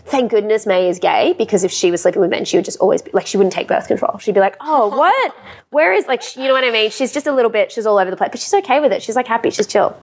Thank goodness May is gay, because if she was sleeping with men, she would just always be, like, she wouldn't take birth control. She'd be like, oh, what? Where is, like, you know what I mean? She's just a little bit, she's all over the place. But she's okay with it. She's, like, happy. She's chill.